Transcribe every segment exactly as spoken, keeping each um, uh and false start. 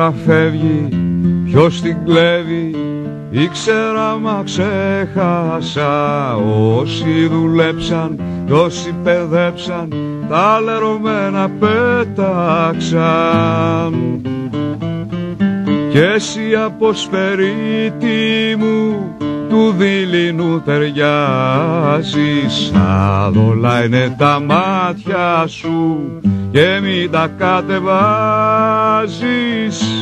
ώρα φεύγει, ποιος την κλέβει, ήξερα μα ξέχασα. Όσοι δουλέψαν κι όσοι παιδέψαν, τα λερωμένα πέταξαν. Κι εσύ αποσπερίτη μου, του δειλινού ταιριάζεις. Άδολα είναι τα μάτια σου και μην τα κατεβάζεις.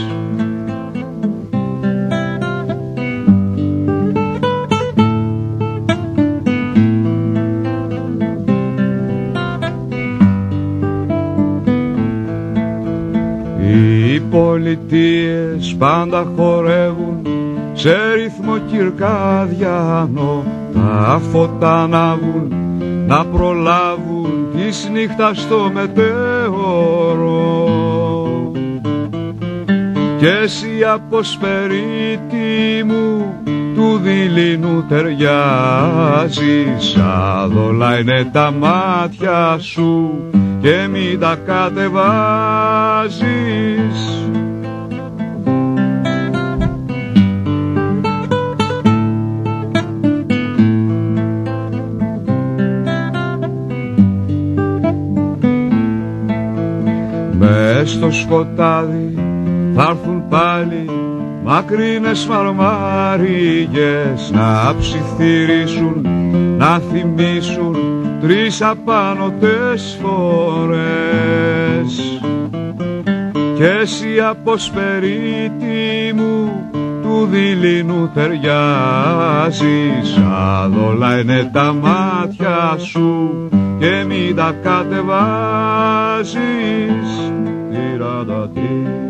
Οι πολιτείες πάντα χορεύουν σε ρυθμό κυρκάδιανο. Τα φώτα ανάβουν να προλάβουν της νύχτας το μετέωρο. Κι εσύ αποσπερίτη μου, του δειλινού ταιριάζεις. Άδολα είναι τα μάτια σου και μην τα κατεβάζεις. Μες στο σκοτάδι θα έρθουν πάλι μακρινές μαρμαρίγες να ψιθυρίσουν, να θυμίσουν τρεις απάνωτες φορές. Κι εσύ αποσπερίτη μου, του δειλινού ταιριάζεις. Άδολα είναι τα μάτια σου και μην τα κατεβάζεις. Τυρατατή.